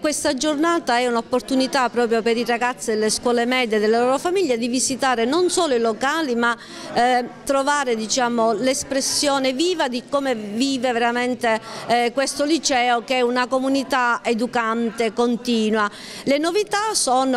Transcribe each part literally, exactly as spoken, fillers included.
questa giornata è un'opportunità proprio per i ragazzi delle scuole medie e delle loro famiglie di visitare non solo i locali, ma eh, trovare, diciamo, l'espressione viva di come vive veramente eh, questo liceo, che è una comunità educante continua. Le novità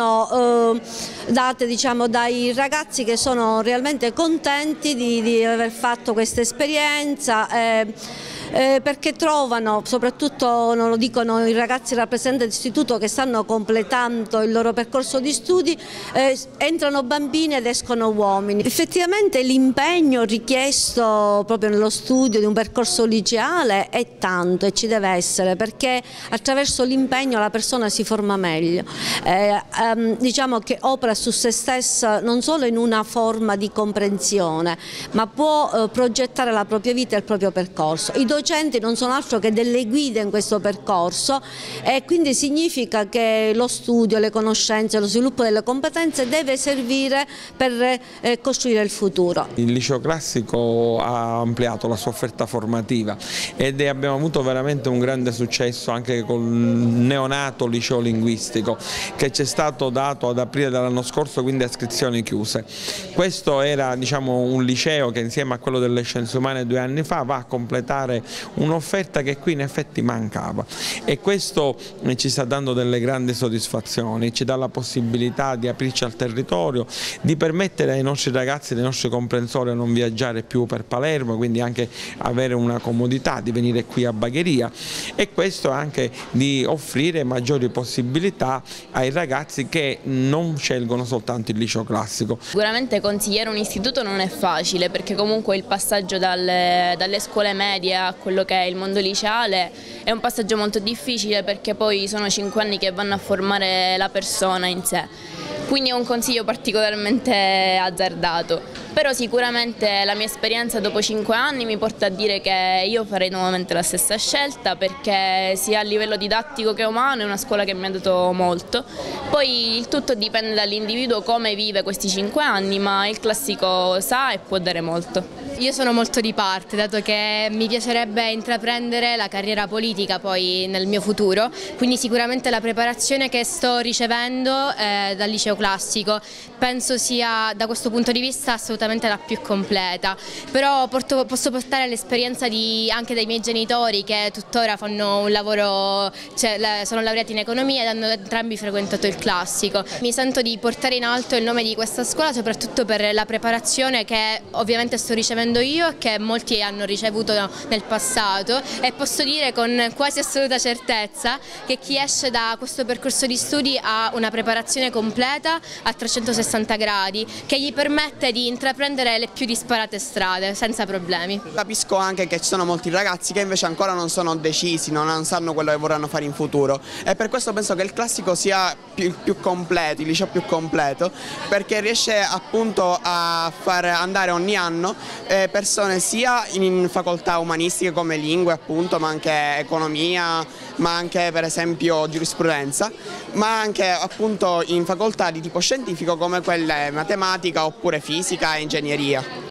sono eh, date, diciamo, dai ragazzi che sono realmente contenti di, di aver fatto questa esperienza. Eh, Eh, perché trovano, soprattutto non lo dicono i ragazzi rappresentanti dell'istituto che stanno completando il loro percorso di studi, eh, entrano bambini ed escono uomini. Effettivamente l'impegno richiesto proprio nello studio di un percorso liceale è tanto e ci deve essere, perché attraverso l'impegno la persona si forma meglio, eh, ehm, diciamo che opera su se stessa non solo in una forma di comprensione, ma può eh, progettare la propria vita e il proprio percorso. I I docenti non sono altro che delle guide in questo percorso e quindi significa che lo studio, le conoscenze, lo sviluppo delle competenze deve servire per eh, costruire il futuro. Il liceo classico ha ampliato la sua offerta formativa ed è, abbiamo avuto veramente un grande successo anche con il neonato liceo linguistico che ci è stato dato ad aprile dell'anno scorso, quindi a iscrizioni chiuse. Questo era, diciamo, un liceo che insieme a quello delle scienze umane due anni fa va a completare un'offerta che qui in effetti mancava e questo ci sta dando delle grandi soddisfazioni, ci dà la possibilità di aprirci al territorio, di permettere ai nostri ragazzi, ai nostri comprensori a non viaggiare più per Palermo, quindi anche avere una comodità di venire qui a Bagheria, e questo anche di offrire maggiori possibilità ai ragazzi che non scelgono soltanto il liceo classico. Sicuramente consigliare un istituto non è facile, perché comunque il passaggio dalle, dalle scuole medie a quello che è il mondo liceale è un passaggio molto difficile, perché poi sono cinque anni che vanno a formare la persona in sé, quindi è un consiglio particolarmente azzardato. Però sicuramente la mia esperienza dopo cinque anni mi porta a dire che io farei nuovamente la stessa scelta, perché sia a livello didattico che umano è una scuola che mi ha dato molto. Poi il tutto dipende dall'individuo come vive questi cinque anni, ma il classico sa e può dare molto. Io sono molto di parte, dato che mi piacerebbe intraprendere la carriera politica poi nel mio futuro, quindi sicuramente la preparazione che sto ricevendo eh, dal liceo classico penso sia da questo punto di vista assolutamente la più completa, però porto, posso portare l'esperienza anche dei miei genitori, che tuttora fanno un lavoro, cioè, sono laureati in economia ed hanno entrambi frequentato il classico. Mi sento di portare in alto il nome di questa scuola soprattutto per la preparazione che ovviamente sto ricevendo io e che molti hanno ricevuto nel passato, e posso dire con quasi assoluta certezza che chi esce da questo percorso di studi ha una preparazione completa a trecentosessanta gradi che gli permette di intraprendere le più disparate strade senza problemi. Capisco anche che ci sono molti ragazzi che invece ancora non sono decisi, non sanno quello che vorranno fare in futuro, e per questo penso che il classico sia più, più completo, il liceo più completo, perché riesce appunto a far andare ogni anno eh, persone sia in facoltà umanistiche come lingue appunto, ma anche economia, ma anche per esempio giurisprudenza, ma anche appunto in facoltà di tipo scientifico come quelle matematica oppure fisica e ingegneria.